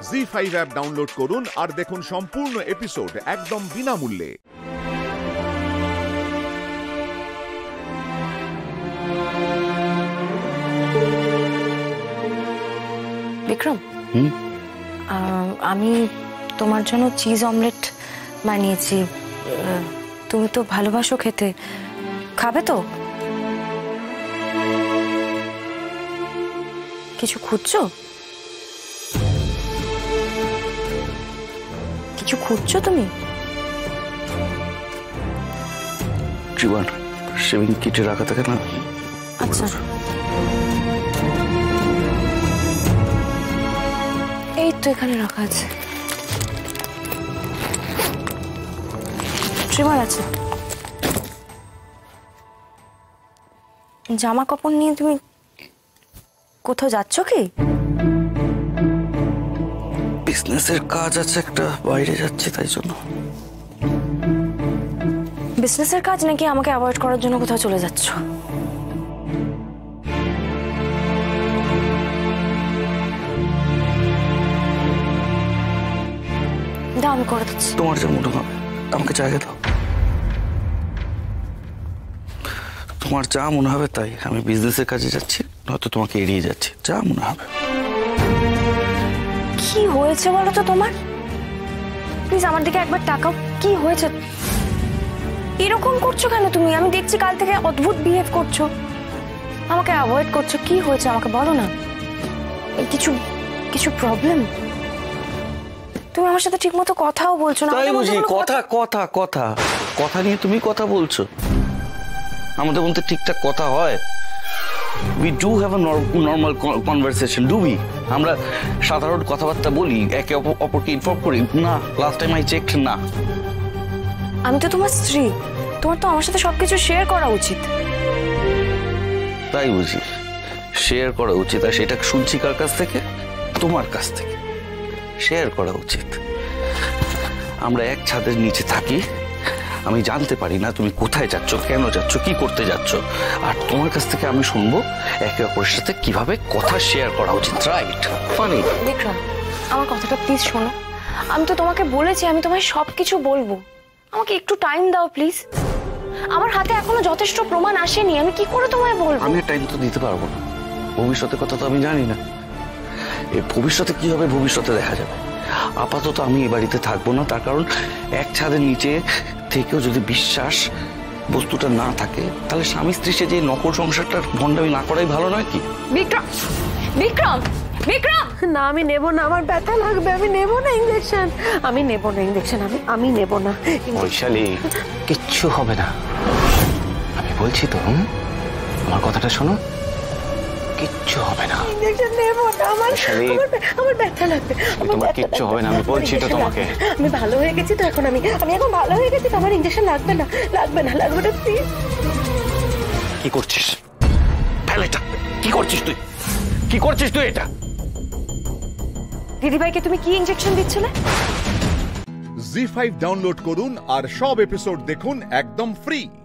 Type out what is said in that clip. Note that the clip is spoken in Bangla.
জি5 অ্যাপ ডাউনলোড করুন আর দেখুন সম্পূর্ণ এপিসোড একদম বিনামূল্যে। বিক্রম, আমি তোমার জন্য চিজ অমলেট বানিয়েছি। তুমি তো ভালোবাসো খেতে, খাবে তো? কিছু খুঁজছো? কিছু খুঁজছো তুমি? জীবন শেভিং কিটে রাখা থাকে না? আচ্ছা, এই তো এখানে রাখা আছে। ট্রিমার আছে। জামা কাপড় নিয়ে তুমি কোথাও যাচ্ছ কি? বিজনেসের কাজ আছে একটা, বাইরে যাচ্ছি তাই জন্য। বিজনেসের কাজ নাকি আমাকে অ্যাভয়েড করার জন্য কোথাও চলে যাচ্ছ? দাও, আমি করে দিচ্ছি। তোমার যা মনে হবে, আমাকে জায়গা দাও। তোমার যা মনে হবে তাই। আমি বিজনেসের কাজে যাচ্ছি, নয়তো তোমাকে এড়িয়ে যাচ্ছি, যা মনে হবে। কি হয়েছে বলো তো তোমার? প্লিজ আমার দিকে একবার তাকাও। কি হয়েছে? এরকম করছো কেন তুমি? আমি দেখছি কাল থেকে অদ্ভুত বিহেভ করছো, আমাকে অ্যাভয়েড করছো। কি হয়েছে আমাকে বলো না। কিছু কিছু প্রবলেম? তুমি আমার সাথে ঠিক মতো কথাও বলছো না। তাই বুঝি? কথা কথা কথা কথা নিয়ে তুমি কথা বলছো? আমাদের মধ্যে ঠিকঠাক কথা হয়? We do have a normal conversation, do we? আমরা সাধারণ কথাবার্তা বলি, একে অপরকে ইনফর্ম করি না? লাস্ট টাইম আই চেকড না। আমি তো তোমার স্ত্রী, তোমার তো আমার সাথে সবকিছু শেয়ার করা উচিত। তাই বুঝি? শেয়ার করা উচিত, আর সেটা শুনছি কার কাছ থেকে? তোমার কাছ থেকে। শেয়ার করা উচিত। আমরা এক ছাদের নিচে থাকি, আমি জানতে পারি না তুমি কোথায় যাচ্ছ, কেন যাচ্ছ, কি করতে যাচ্ছ, আর তোমার কাছ থেকে আমি শুনবো একে অপরের সাথে কিভাবে কথা শেয়ার করা উচিত। রাইট? ফানি। বিক্রম, আমার কথাটা প্লিজ শোনো। আমি তো তোমাকে বলেছি আমি তোমায় সবকিছু বলবো, আমাকে একটু টাইম দাও প্লিজ। আমার হাতে এখনো যথেষ্ট প্রমাণ আসেনি, আমি কি করে তোমায় বলবো? আমি টাইম তো দিতে পারবো না, ভবিষ্যতের কথা তো আমি জানি না। এই ভবিষ্যতে কি হবে ভবিষ্যতে দেখা যাবে। আপাতত আমি এই বাড়িতে থাকবো না, তার কারণ এক ছাদের নিচে থেকেও যদি বিশ্বাস বস্তুটা না থাকে, তাহলে স্বামী স্ত্রী সে যে নকল সংসারটার ভণ্ডামি না করাই ভালো নয় কি? বিক্রম, বিক্রম, বিক্রম! না, আমি নেব না, আমার ব্যথা লাগবে, আমি নেব না ইনজেকশন, আমি নেব না ইনজেকশন, আমি নেব না। বৈশালী, কিচ্ছু হবে না, আমি বলছি তো। আমার কথাটা শোনো, কিচ্ছু হবে না। ইনজেকশন নেব না, আমার ব্যথা লাগবে। তোমার কিচ্ছু হবে না, আমি বলছি তো তোমাকে। আমি ভালো হয়ে গেছি তো এখন, আমি এখন ভালো হয়ে গেছি তো, আমার ইনজেকশন লাগবে না, লাগবে না, লাগবে না প্লিজ। কি করছিস? ফেল এটা। কি করছিস তুই? কি করছিস তুই এটা? দিদিভাইকে তুমি কি ইনজেকশন দিচ্ছিলে? জি5 ডাউনলোড করুন আর সব এপিসোড দেখুন একদম ফ্রি।